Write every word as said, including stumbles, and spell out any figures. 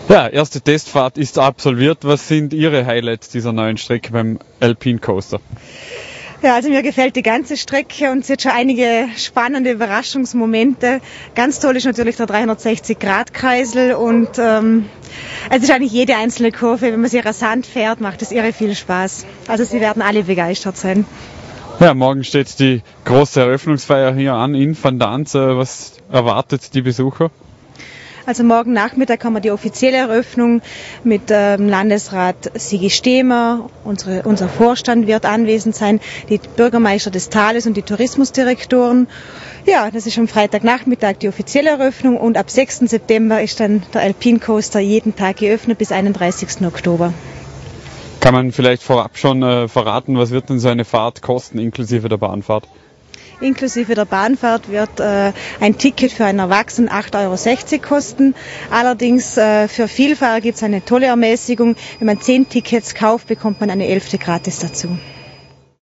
Ja, erste Testfahrt ist absolviert. Was sind Ihre Highlights dieser neuen Strecke beim Alpine Coaster? Ja, also mir gefällt die ganze Strecke und es hat schon einige spannende Überraschungsmomente. Ganz toll ist natürlich der dreihundertsechzig Grad Kreisel und ähm, es ist eigentlich jede einzelne Kurve, wenn man sie rasant fährt, macht es irre viel Spaß. Also Sie werden alle begeistert sein. Ja, morgen steht die große Eröffnungsfeier hier an in Van Daans. Was erwartet die Besucher? Also morgen Nachmittag haben wir die offizielle Eröffnung mit ähm, Landesrat Sigi Stehmer. Unsere, unser Vorstand wird anwesend sein, die Bürgermeister des Tales und die Tourismusdirektoren. Ja, das ist am Freitagnachmittag die offizielle Eröffnung und ab sechsten September ist dann der Alpine Coaster jeden Tag geöffnet bis einunddreißigsten Oktober. Kann man vielleicht vorab schon äh, verraten, was wird denn so eine Fahrt kosten, inklusive der Bahnfahrt? Inklusive der Bahnfahrt wird äh, ein Ticket für einen Erwachsenen acht Euro sechzig kosten. Allerdings äh, für Vielfahrer gibt es eine tolle Ermäßigung. Wenn man zehn Tickets kauft, bekommt man eine elfte gratis dazu.